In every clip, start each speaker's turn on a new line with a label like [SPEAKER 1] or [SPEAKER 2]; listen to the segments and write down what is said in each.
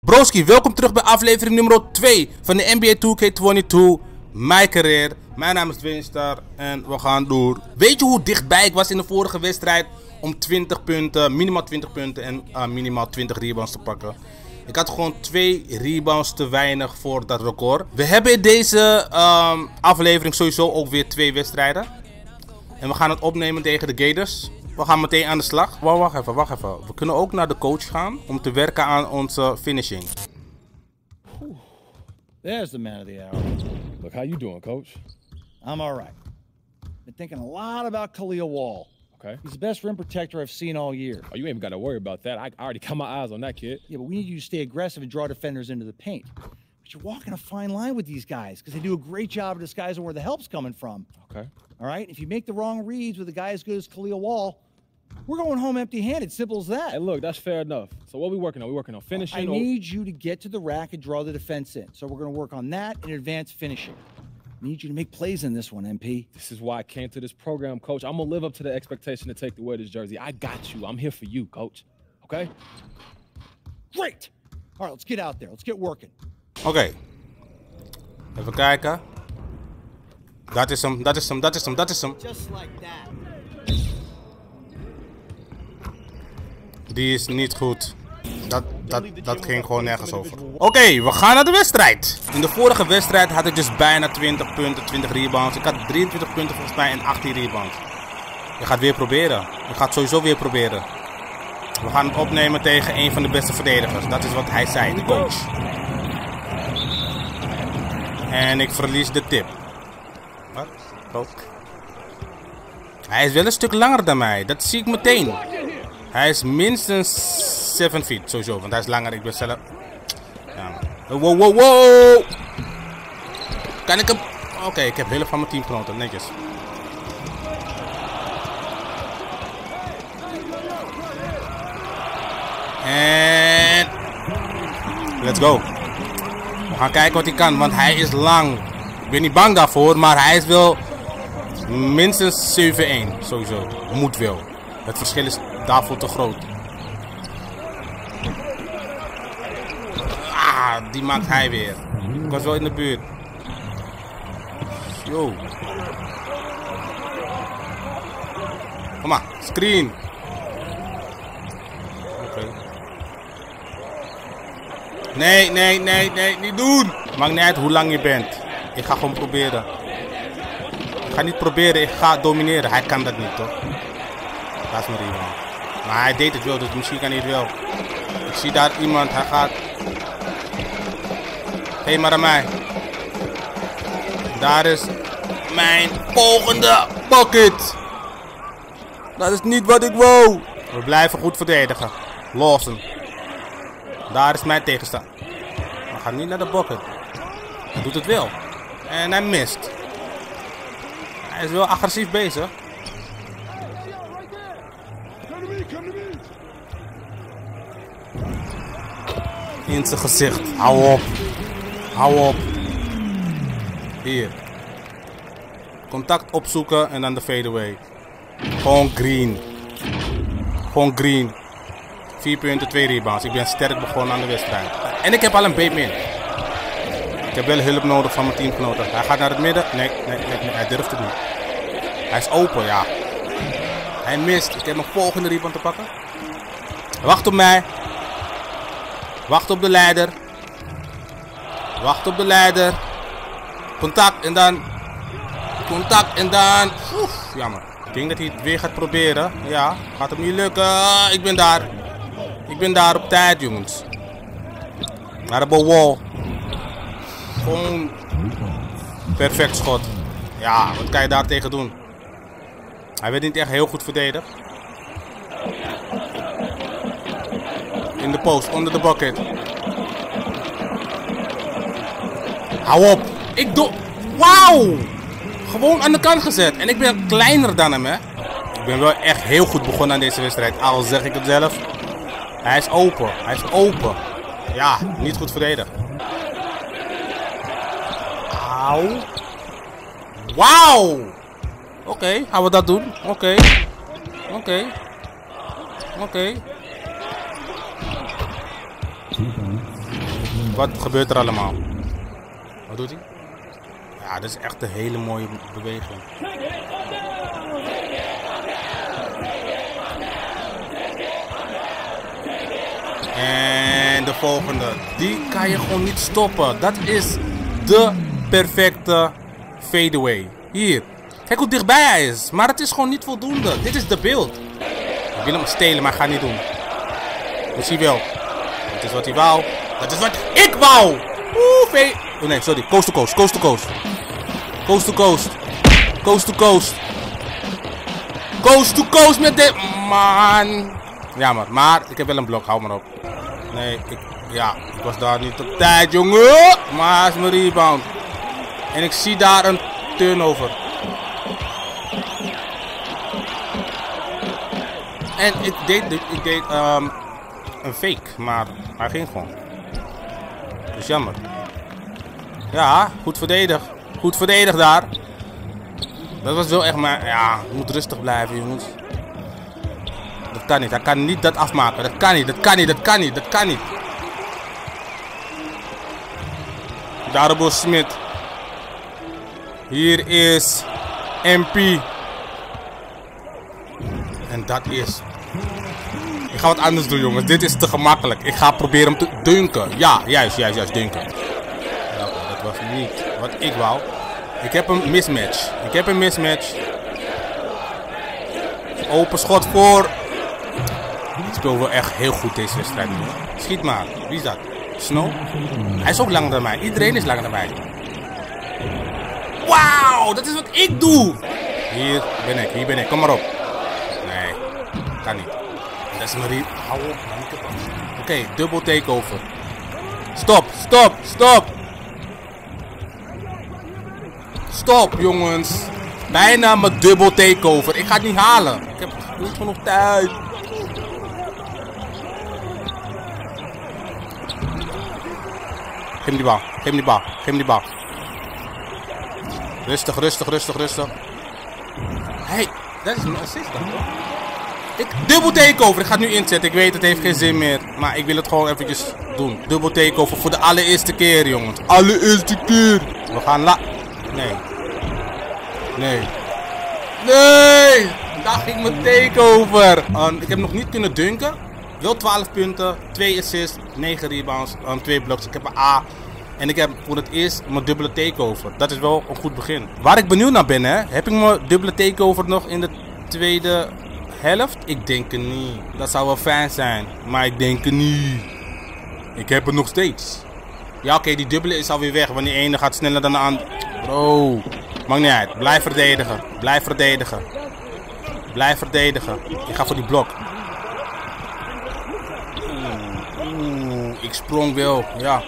[SPEAKER 1] Broski, welkom terug bij aflevering nummer 2 van de NBA 2K22 My Career. Mijn naam is Dwayne en we gaan door. Weet je hoe dichtbij ik was in de vorige wedstrijd om 20 punten, minimaal 20 punten en minimaal 20 rebounds te pakken? Ik had gewoon 2 rebounds te weinig voor dat record. We hebben in deze aflevering sowieso ook weer 2 wedstrijden. En we gaan het opnemen tegen de Gators. We gaan meteen aan de slag. Wacht even. We kunnen ook naar de coach gaan om te werken aan onze finishing.
[SPEAKER 2] There's the man of the hour.
[SPEAKER 3] Look, how you doing, coach?
[SPEAKER 2] I'm all right. Been thinking a lot about Khalil Wall.
[SPEAKER 3] Okay.
[SPEAKER 2] He's the best rim protector I've seen all year.
[SPEAKER 3] Oh, you ain't even got to worry about that. I already got my eyes on that kid.
[SPEAKER 2] Yeah, but we need you to stay aggressive and draw defenders into the paint. But you're walking a fine line with these guys because they do a great job of disguising where the help's coming from.
[SPEAKER 3] Okay.
[SPEAKER 2] All right? If you make the wrong reads with a guy as good as Khalil Wall, we're going home empty-handed. Simple as that.
[SPEAKER 3] Hey, look, that's fair enough. So what we working on? We working on finishing?
[SPEAKER 2] I need you to get to the rack and draw the defense in. So we're going to work on that and advanced finishing. I need you to make plays in this one, MP.
[SPEAKER 3] This is why I came to this program, coach. I'm going to live up to the expectation to take to wear this jersey. I got you. I'm here for you, coach. Okay?
[SPEAKER 2] Great! All right, let's get out there. Let's get working.
[SPEAKER 1] Oké. Even kijken. Dat is hem.
[SPEAKER 2] Just like that.
[SPEAKER 1] Die is niet goed. Dat ging gewoon nergens over. Oké, we gaan naar de wedstrijd. In de vorige wedstrijd had ik dus bijna 20 punten, 20 rebounds. Ik had 23 punten volgens mij en 18 rebounds. Je gaat weer proberen. Je gaat sowieso weer proberen. We gaan het opnemen tegen een van de beste verdedigers. Dat is wat hij zei, de coach. En ik verlies de tip. Wat? Ook. Hij is wel een stuk langer dan mij. Dat zie ik meteen. Hij is minstens 7 feet, sowieso, want hij is langer. Ik ben zelf... Ja. Wow. Kan ik hem... Oké, ik heb hulp van mijn teamgenoten, netjes. En... Let's go. We gaan kijken wat hij kan, want hij is lang. Ik ben niet bang daarvoor, maar hij is wel minstens 7-1, sowieso. Moet wel. Het verschil is daarvoor te groot. Ah, die maakt hij weer. Ik was wel in de buurt. Yo. Kom maar, screen. Oké. Nee, niet doen. Maakt niet uit hoe lang je bent. Ik ga gewoon proberen. Ik ga niet proberen, ik ga domineren. Hij kan dat niet, toch? Dat is mijn rebound. Maar hij deed het wel, dus misschien kan hij het wel. Ik zie daar iemand, hij gaat. Geef maar aan mij. Daar is mijn volgende bucket. Dat is niet wat ik wou. We blijven goed verdedigen. Lawson. Daar is mijn tegenstander. We gaan niet naar de bucket. Hij doet het wel. En hij mist. Hij is wel agressief bezig. In zijn gezicht. Hou op. Hou op. Hier. Contact opzoeken en dan de fadeaway. Gewoon green. Gewoon green. 4 punten, 2 rebounds. Ik ben sterk begonnen aan de wedstrijd. En ik heb al een bateman. Ik heb wel hulp nodig van mijn teamgenoten. Hij gaat naar het midden. Nee. Hij durft het niet. Hij is open, ja. Hij mist. Ik heb mijn volgende rebound te pakken. Wacht op mij. Wacht op de leider. Wacht op de leider. Contact en dan. Contact en dan. Oef, jammer. Ik denk dat hij het weer gaat proberen. Ja, gaat hem niet lukken. Ik ben daar. Ik ben daar op tijd, jongens. Naar de wall. Gewoon. Perfect schot. Ja, wat kan je daar tegen doen? Hij werd niet echt heel goed verdedigd. In de post, onder de bucket. Hou op. Ik doe... Wauw. Gewoon aan de kant gezet. En ik ben kleiner dan hem, hè. Ik ben wel echt heel goed begonnen aan deze wedstrijd. Al zeg ik het zelf. Hij is open. Hij is open. Ja, niet goed verdedigd. Auw. Wauw. Oké, gaan we dat doen. Oké. Wat gebeurt er allemaal? Wat doet hij? Ja, dat is echt een hele mooie beweging. En de volgende. Die kan je gewoon niet stoppen. Dat is de perfecte fadeaway. Hier. Kijk hoe dichtbij hij is. Maar het is gewoon niet voldoende. Dit is de beeld. Ik wil hem stelen, maar ik ga het niet doen. Misschien wel. Dat is wat hij wou. Dat is wat ik wou. Oeh, oh nee, sorry. Coast to coast. Coast to coast. Coast to coast. Coast to coast. Coast to coast met dit. Man. Jammer. Maar ik heb wel een blok. Hou maar op. Nee, ik was daar niet op tijd, jongen. Maar is mijn rebound. En ik zie daar een turnover. En ik deed een fake, maar hij ging gewoon. Dus jammer. Ja, goed verdedigd. Goed verdedigd daar. Dat was wel echt maar... Ja, je moet rustig blijven, jongens. Dat kan niet. Hij kan niet dat afmaken. Dat kan niet. Dat kan niet. Dat kan niet. Dat kan niet. Darabo Smith. Hier is MP. En dat is... Ik ga wat anders doen, jongens. Dit is te gemakkelijk. Ik ga proberen hem te dunken. Ja, juist, dunken. Ja, dat was niet wat ik wou. Ik heb een mismatch. Open schot voor. Ik speel wel echt heel goed deze wedstrijd. Schiet maar. Wie is dat? Snow? Hij is ook langer dan mij. Iedereen is langer dan mij. Wauw, dat is wat ik doe. Hier ben ik. Kom maar op. Nee, kan niet. Dat is Marie. Hou op, man. Oké, dubbel takeover. Stop, jongens. Bijna mijn dubbel takeover. Ik ga het niet halen. Ik heb niet genoeg tijd. Geef hem die bal. Rustig. Hey, dat is mijn assist dan. Ik dubbel takeover. Ik ga het nu inzetten. Ik weet het heeft geen zin meer. Maar ik wil het gewoon eventjes doen. Dubbel takeover voor de allereerste keer, jongens. Allereerste keer. We gaan Nee. Daar ging mijn takeover. Ik heb nog niet kunnen dunken. Wel 12 punten. 2 assists. 9 rebounds. 2 blocks. Ik heb een A. En ik heb voor het eerst mijn dubbele takeover. Dat is wel een goed begin. Waar ik benieuwd naar ben, hè. Heb ik mijn dubbele takeover nog in de tweede helft? Ik denk het niet. Dat zou wel fijn zijn. Maar ik denk het niet. Ik heb het nog steeds. Ja, oké, die dubbele is alweer weg. Want die ene gaat sneller dan de andere. Bro. Maakt niet uit. Blijf verdedigen. Ik ga voor die blok. Ik sprong wel. Ja.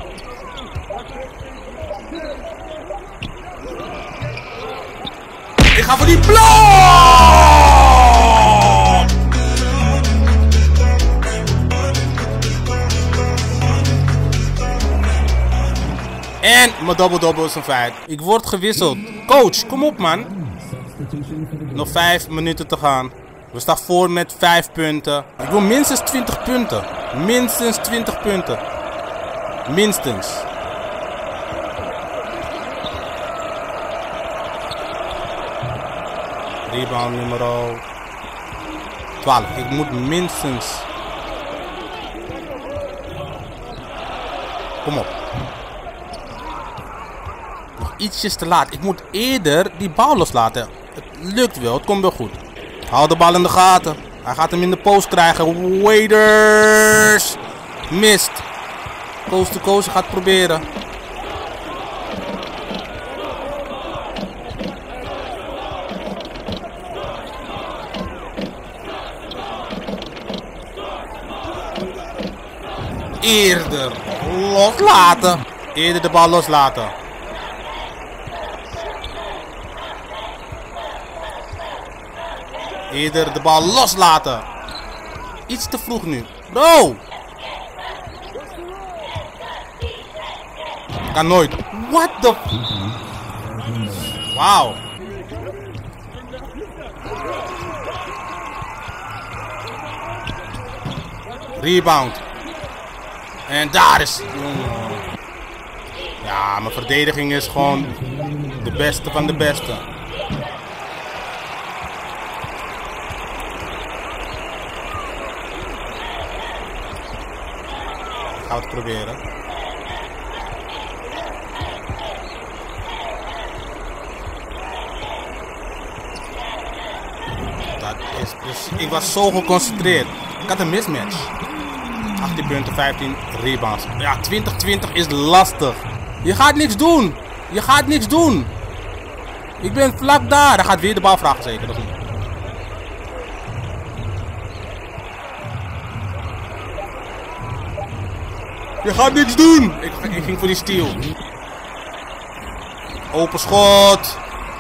[SPEAKER 1] Ik ga voor die blok! En mijn double-double is een feit. Ik word gewisseld. Coach, kom op, man. Nog 5 minuten te gaan. We staan voor met 5 punten. Ik wil minstens 20 punten. Minstens 20 punten. Minstens. Rebound nummer 12. Ik moet minstens... Kom op. Nog ietsjes te laat. Ik moet eerder die bal loslaten. Het lukt wel. Het komt wel goed. Hou de bal in de gaten. Hij gaat hem in de post krijgen. Waiters. Mist. Coast to coast gaat proberen. Eerder loslaten. Eerder de bal loslaten. Eerder de bal loslaten. Iets te vroeg nu. Bro. Kan nooit. What the... Wauw. Rebound. En daar is... Ja, mijn verdediging is gewoon de beste van de beste. Ik ga het proberen. Dat is precies... Ik was zo geconcentreerd. Ik had een mismatch. 18 punten, 15 rebounds. Ja, 20-20 is lastig. Je gaat niks doen. Je gaat niks doen. Ik ben vlak daar. Hij gaat weer de bal vragen zeker. Dat is niet. Je gaat niks doen. Ik ging voor die steal. Open schot.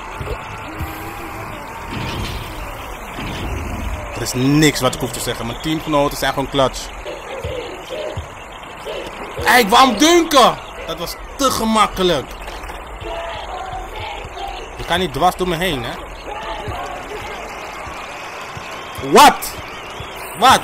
[SPEAKER 1] Er is niks wat ik hoef te zeggen. Mijn teamgenoten zijn gewoon clutch. Ik wou hem dunken. Dat was te gemakkelijk. Je kan niet dwars door me heen, hè. Wat? Wat?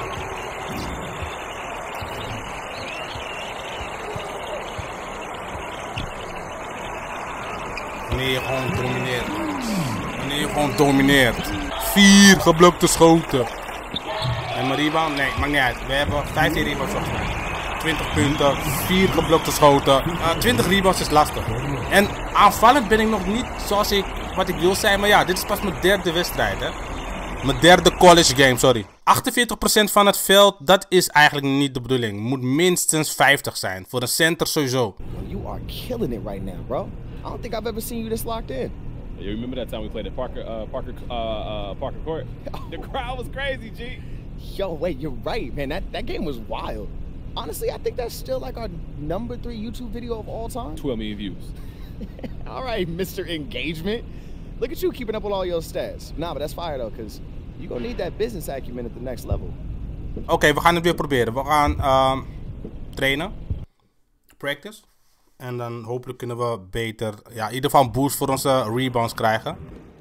[SPEAKER 1] Wanneer je gewoon domineert. Wanneer je gewoon domineert. 4 geblokte schoten. En mijn rebound? Nee, maakt niet uit. We hebben 15 rebounds volgens mij. 20 punten, 4 geblokte schoten. 20 rebounds is lastig. En aanvallend ben ik nog niet zoals wat ik wil zijn. Maar ja, dit is pas mijn derde wedstrijd, hè. Mijn derde college game, sorry. 48% van het veld, dat is eigenlijk niet de bedoeling. Moet minstens 50 zijn. Voor een center sowieso.
[SPEAKER 4] You are killing it right now, bro. I don't think I've ever seen you this locked in.
[SPEAKER 3] You remember that time we played at Parker Court? The crowd was crazy, G.
[SPEAKER 4] Yo, wait, you're right, man. That game was wild. Honestly, I think that's still like our #3 YouTube video of all time.
[SPEAKER 3] 12 million views.
[SPEAKER 4] All right, Mr. Engagement. Look at you keeping up with all your stats. Nah, but that's fire though, because you're gonna need that business acumen at the next level.
[SPEAKER 1] Oké, we gaan het weer proberen. We gaan trainen. Practice. En dan hopelijk kunnen we beter, ja, in ieder geval een boost voor onze rebounds krijgen.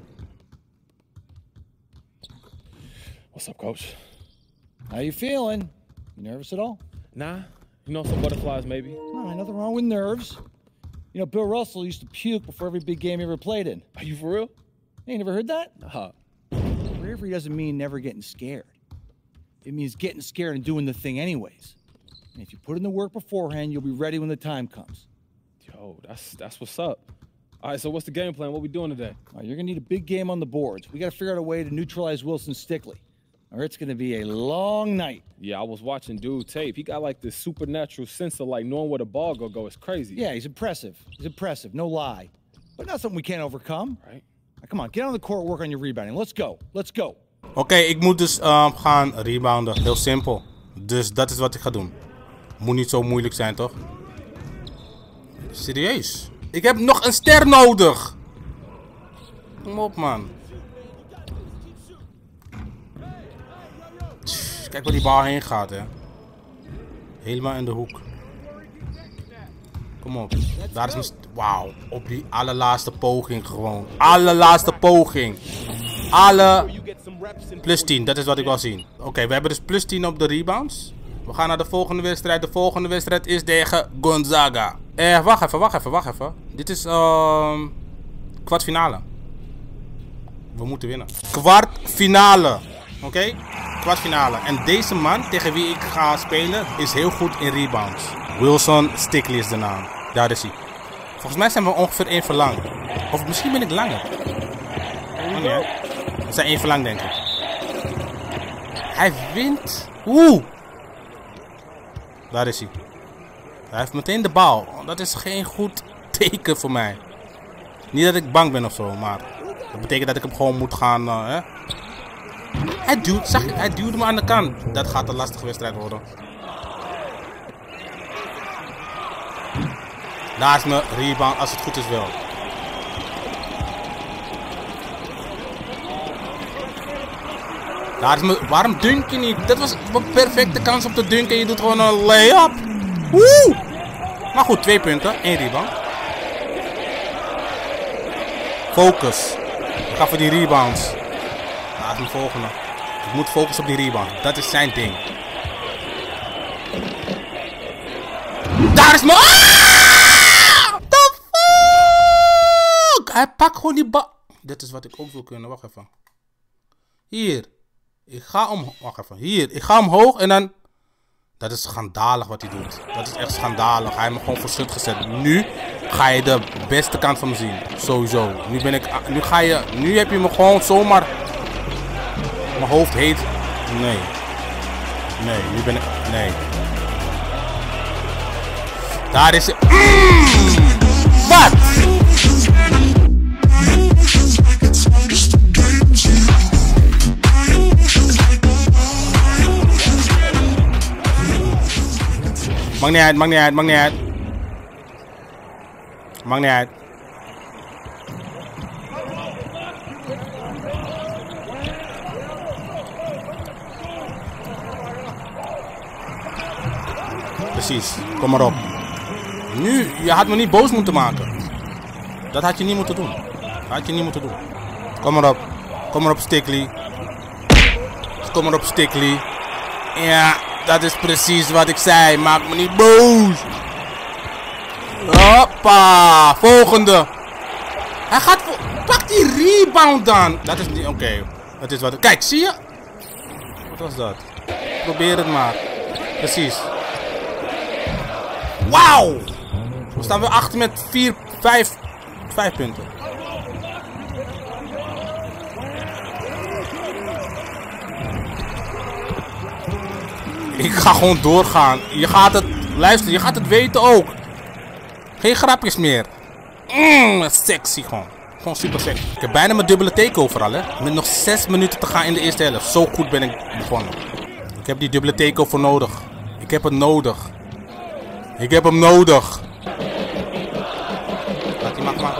[SPEAKER 3] What's up, coach?
[SPEAKER 2] How you feeling? You nervous at all?
[SPEAKER 3] Nah, you know, some butterflies maybe.
[SPEAKER 2] No, ain't nothing wrong with nerves. You know, Bill Russell used to puke before every big game he ever played in.
[SPEAKER 3] Are you for real?
[SPEAKER 2] You never heard that?
[SPEAKER 3] Nah.
[SPEAKER 2] Bravery doesn't mean never getting scared. It means getting scared and doing the thing anyways. And if you put in the work beforehand, you'll be ready when the time comes.
[SPEAKER 3] Yo, that's what's up. All right, so what's the game plan? What we doing today?
[SPEAKER 2] You're gonna need a big game on the boards. We gotta figure out a way to neutralize Wilson Stickley, or it's gonna be a long night.
[SPEAKER 3] Yeah, I was watching dude tape. He got like this supernatural sense of like knowing where the ball go. It's crazy.
[SPEAKER 2] Yeah, he's impressive. He's impressive, no lie. But not something we can't overcome.
[SPEAKER 3] Right.
[SPEAKER 2] Now, come on, get on the court, work on your rebounding. Let's go. Let's go.
[SPEAKER 1] Oké, ik moet dus gaan rebounden. Heel simpel. Dus dat is wat ik ga doen. Moet niet zo moeilijk zijn, toch? Serieus? Ik heb nog een ster nodig. Kom op, man. Kijk waar die bal heen gaat, hè. Helemaal in de hoek. Kom op. Daar is mijn... Wauw. Op die allerlaatste poging gewoon. Allerlaatste poging. Plus 10. Dat is wat ik wil zien. Oké, we hebben dus plus 10 op de rebounds. We gaan naar de volgende wedstrijd. De volgende wedstrijd is tegen Gonzaga. Wacht even. Dit is kwartfinale. We moeten winnen. Kwartfinale. Oké? Kwartfinale. En deze man tegen wie ik ga spelen is heel goed in rebounds. Wilson Stickley is de naam. Daar is hij. Volgens mij zijn we ongeveer even lang. Of misschien ben ik langer. Oh nee. We zijn even lang, denk ik. Hij wint. Oeh. Daar is hij. Hij heeft meteen de bal. Dat is geen goed teken voor mij. Niet dat ik bang ben of zo, maar dat betekent dat ik hem gewoon moet gaan. Hè? Hij duwde me aan de kant. Dat gaat een lastige wedstrijd worden. Daar is mijn rebound, als het goed is wel. Daar is mijn... Waarom dunk je niet? Dat was een perfecte kans om te dunken. Je doet gewoon een lay-up. Woe! Maar goed, 2 punten. 1 rebound. Focus. Ik ga voor die rebounds. Daar is mijn volgende. Ik moet focussen op die rebound. Dat is zijn ding. Daar is mijn... The fuck? Hij pakt gewoon die bal. Dit is wat ik ook wil kunnen. Wacht even. Hier. Ik ga om... Wacht even. Hier. Ik ga omhoog en dan... Dat is schandalig wat hij doet. Dat is echt schandalig. Hij heeft me gewoon voor schut gezet. Nu ga je de beste kant van me zien. Sowieso. Nu heb je me gewoon zomaar... Mijn hoofd heet... Nee. Nee, nu ben ik... Nee. Daar is hij. Wat? Maakt niet uit, maakt niet uit, maakt niet uit. Maakt niet uit. Precies, kom maar op. Nu, je had me niet boos moeten maken. Dat had je niet moeten doen. Dat had je niet moeten doen. Kom maar op. Kom maar op, Stickley. Kom maar op, Stickley. Ja, dat is precies wat ik zei. Maak me niet boos. Hoppa. Volgende. Hij gaat... Pak die rebound dan. Dat is niet... Oké. Dat is wat... Kijk, zie je? Wat was dat? Probeer het maar. Precies. Wauw! We staan weer achter met 5 punten. Ik ga gewoon doorgaan. Je gaat het... Luister, je gaat het weten ook. Geen grapjes meer. Sexy gewoon. Gewoon super sexy. Ik heb bijna mijn dubbele takeover al, hè. Met nog 6 minuten te gaan in de eerste helft. Zo goed ben ik begonnen. Ik heb die dubbele takeover nodig. Ik heb het nodig. Ik heb hem nodig. Laat die maar doen.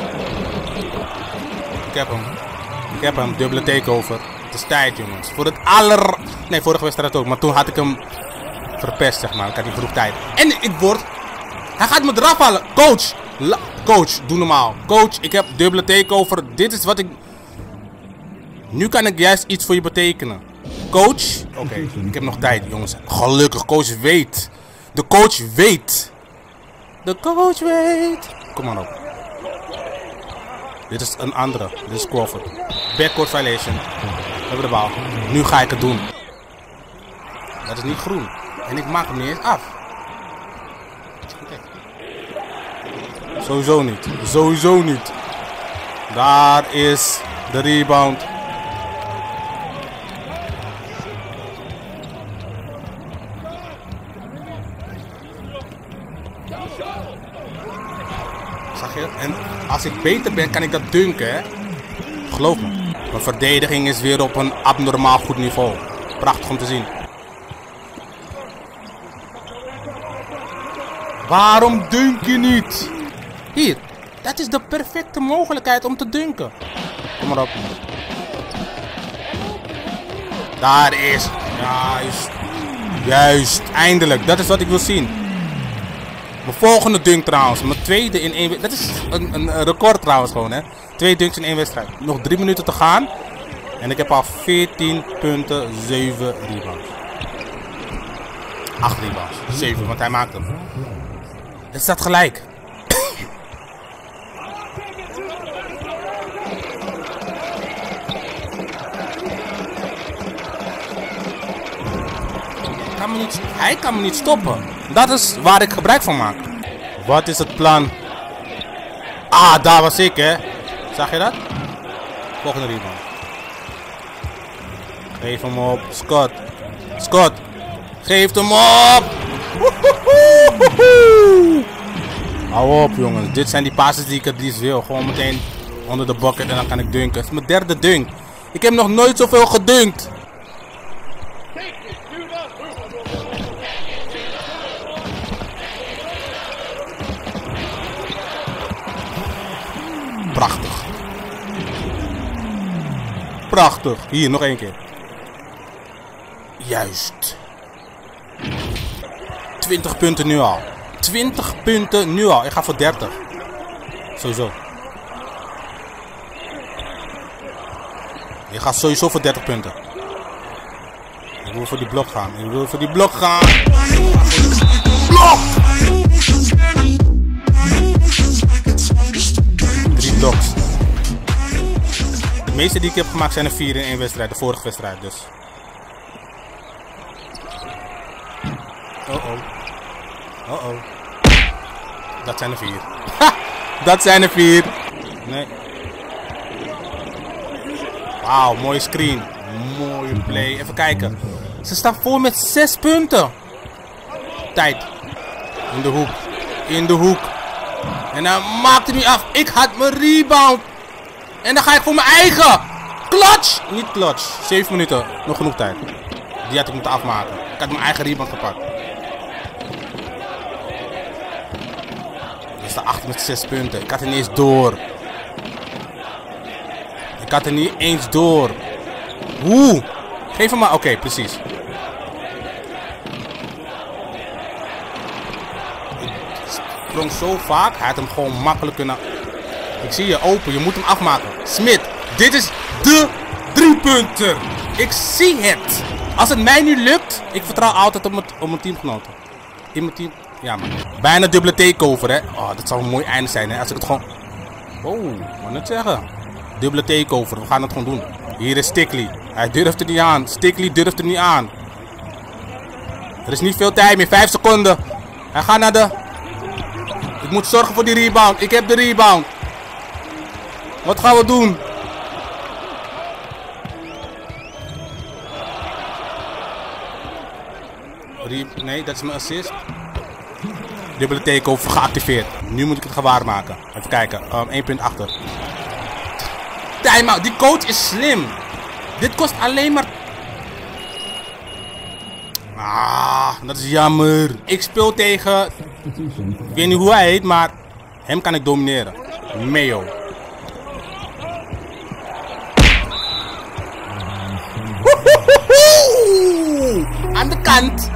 [SPEAKER 1] Ik heb hem. Dubbele takeover. Het is tijd, jongens. Voor het Nee, vorige wedstrijd ook. Maar toen had ik hem verpest, zeg maar. Ik had die vroeg tijd. En ik word... Hij gaat me eraf halen. Coach. Coach, doe normaal. Coach, ik heb dubbele takeover. Dit is wat ik... Nu kan ik juist iets voor je betekenen. Coach. Oké, ik heb nog tijd, jongens. Gelukkig, coach weet. De coach weet. De coach weet. Kom maar op. Dit is een andere. Dit is Crawford. Backcourt violation. We hebben de bal. Nu ga ik het doen. Dat is niet groen. En ik maak hem niet eens af. Sowieso niet. Sowieso niet. Daar is de rebound. Zag je? En als ik beter ben, kan ik dat dunken, hè? Geloof me. Mijn verdediging is weer op een abnormaal goed niveau. Prachtig om te zien. Waarom dunk je niet? Hier, dat is de perfecte mogelijkheid om te dunken. Kom maar op. Daar is. Juist. Juist. Eindelijk. Dat is wat ik wil zien. Mijn volgende dunk trouwens. Mijn tweede in 1 wedstrijd. Dat is een record trouwens gewoon, hè. 2 dunks in 1 wedstrijd. Nog 3 minuten te gaan. En ik heb al 14 punten, 7 rebounds. 8 rebounds. 7, want hij maakt hem. Het staat gelijk. Hij kan me niet stoppen. Dat is waar ik gebruik van maak. Wat is het plan? Ah, daar was ik, hè. Zag je dat? Volgende rebound. Geef hem op. Scott. Scott. Geef hem op. Hou op, jongens. Dit zijn die passes die ik het liefst wil. Gewoon meteen onder de bucket en dan kan ik dunken. Het is mijn derde dunk. Ik heb nog nooit zoveel gedunkt. Prachtig. Prachtig. Hier, nog 1 keer. Juist. 20 punten nu al. 20 punten nu al. Ik ga voor 30. Sowieso. Je gaat sowieso voor 30 punten. Ik wil voor die blok gaan. Ik wil voor die blok gaan. Blok! Drie bloks. De meeste die ik heb gemaakt zijn er 4 in 1 wedstrijd. De vorige wedstrijd dus. Oh. Dat zijn er 4. Ha! Dat zijn er 4. Nee. Wauw, mooie screen. Mooie play. Even kijken. Ze staan voor met 6 punten. Tijd. In de hoek. In de hoek. En dan maakt hij niet af. Ik had mijn rebound. En dan ga ik voor mijn eigen. Clutch. Niet clutch. 7 minuten. Nog genoeg tijd. Die had ik moeten afmaken. Ik had mijn eigen rebound gepakt. We staan achter met 6 punten. Ik had er niet eens door. Ik had er niet eens door. Hoe? Geef hem maar. Oké, precies. Ik sprong zo vaak. Hij had hem gewoon makkelijk kunnen... Ik zie je open. Je moet hem afmaken. Smit. Dit is de 3-punter. Ik zie het. Als het mij nu lukt. Ik vertrouw altijd op mijn teamgenoten. In mijn team. Ja man. Bijna dubbele takeover hè. Oh, dat zou een mooi einde zijn hè. Als ik het gewoon... Oh, wat net zeggen. Dubbele takeover. We gaan het gewoon doen. Hier is Stickley. Hij durft er niet aan. Stickley durft er niet aan. Er is niet veel tijd meer. 5 seconden. Hij gaat naar de... Ik moet zorgen voor die rebound. Ik heb de rebound. Wat gaan we doen? Nee, dat is mijn assist. Dubbele takeover geactiveerd. Nu moet ik het gewaar maken. Even kijken. 1 punt achter. Time-out. Die coach is slim. Dit kost alleen maar... Ah, dat is jammer. Ik speel tegen... Ik weet niet hoe hij heet, maar... Hem kan ik domineren. Mayo. Aan de kant.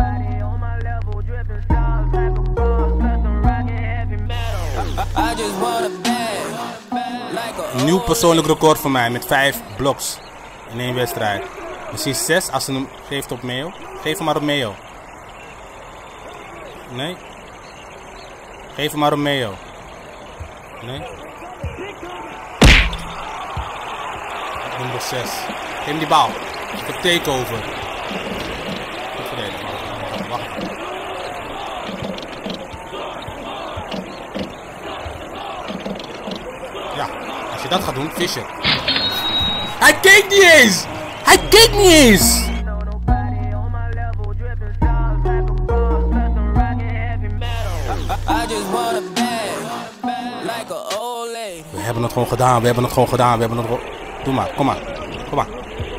[SPEAKER 1] Een nieuw persoonlijk record voor mij met 5 bloks in 1 wedstrijd. Misschien 6 als ze hem geeft op Mayo. Geef hem maar op Mayo. Nee. Geef hem maar op Mayo. Nee. Nummer 6. Geef hem die bal. Ik heb takeover. Goed verdedigen. Wacht. Ja, als je dat gaat doen, Fischer. Hij keek niet eens! Hij keek niet eens! We hebben het gewoon gedaan, we hebben het gewoon gedaan, we hebben het gewoon... Doe maar, kom maar, kom maar.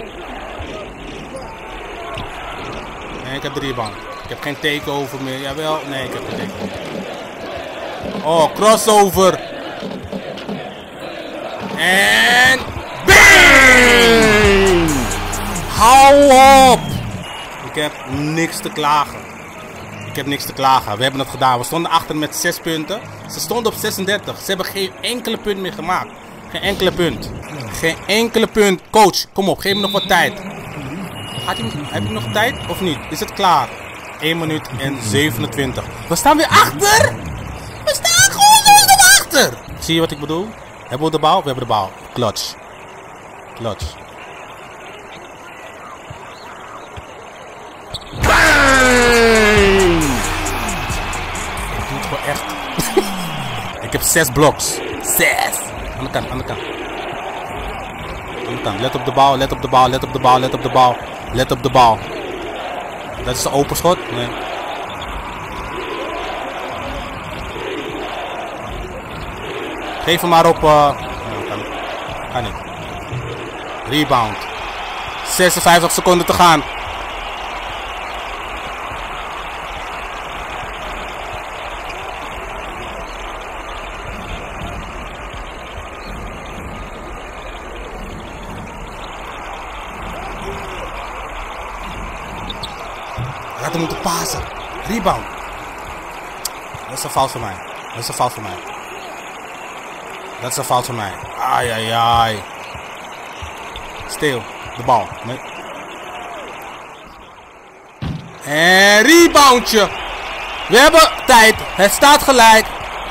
[SPEAKER 1] Nee, ik heb de rebound. Ik heb geen takeover meer, jawel. Nee, ik heb geen takeover. Oh, crossover. En... BANG! Hou op! Ik heb niks te klagen. Ik heb niks te klagen. We hebben het gedaan. We stonden achter met 6 punten. Ze stonden op 36. Ze hebben geen enkele punt meer gemaakt. Geen enkele punt. Geen enkele punt. Coach, kom op. Geef me nog wat tijd. Heb je nog tijd of niet? Is het klaar? 1 minuut en 27. We staan weer achter! We staan gewoon weer achter! Zie je wat ik bedoel? Hebben we de bal? We hebben de bal. Clutch. Clutch. Bang! Ik doe het gewoon echt. Ik heb 6 bloks. 6! Aan de kant, aan de kant. Aan de kant. Let op de bal, let op de bal, let op de bal, let op de bal. Let op de bal. Dat is de open schot? Nee. Geef hem maar op. Kan niet. Rebound. 56 seconden te gaan. Hij had hem moeten pasen. Rebound. Dat is een fout voor mij. Dat is een fout voor mij. Dat is een fout voor mij. Ai, ai, ai. Stil. De bal. Nee. En reboundje. We hebben tijd. Het staat gelijk.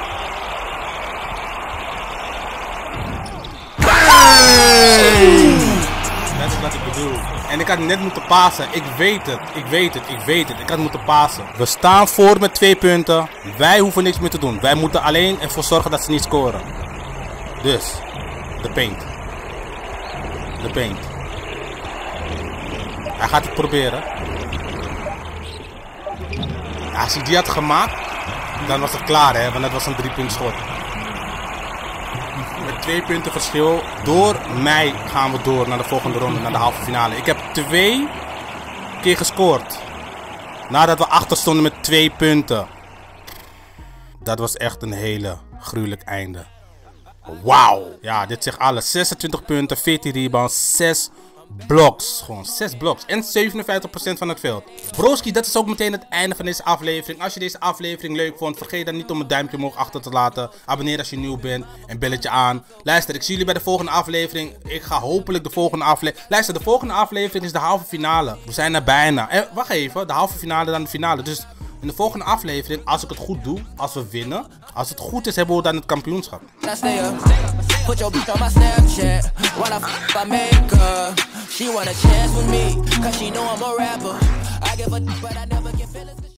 [SPEAKER 1] Dat is wat ik bedoel. En ik had net moeten pasen. Ik weet het. Ik had moeten pasen. We staan voor met 2 punten. Wij hoeven niks meer te doen. Wij moeten alleen ervoor zorgen dat ze niet scoren. Dus, de paint. Hij gaat het proberen. Ja, als hij die had gemaakt, dan was het klaar, hè, want dat was een 3-punt schot. Met 2 punten verschil. Door mij gaan we door naar de volgende ronde, naar de halve finale. Ik heb 2 keer gescoord. Nadat we achter stonden met 2 punten. Dat was echt een hele gruwelijk einde. Wauw. Ja, dit zegt alles. 26 punten, 14 rebounds, 6 blocks. Gewoon 6 blocks. En 57% van het veld. Broski, dat is ook meteen het einde van deze aflevering. Als je deze aflevering leuk vond, vergeet dan niet om een duimpje omhoog achter te laten. Abonneer als je nieuw bent en belletje aan. Luister, ik zie jullie bij de volgende aflevering. Ik ga hopelijk de volgende aflevering... Luister, de volgende aflevering is de halve finale. We zijn er bijna. En wacht even, de halve finale dan de finale. Dus in de volgende aflevering, als ik het goed doe, als we winnen, als het goed is, hebben we dan het kampioenschap. Put your bitch on my Snapchat. Wanna I make her. She want a chance with me, cause she know I'm a rapper. I give a but I never